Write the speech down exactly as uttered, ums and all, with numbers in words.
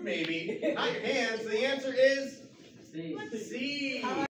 maybe, not your hands. So the answer is C. C.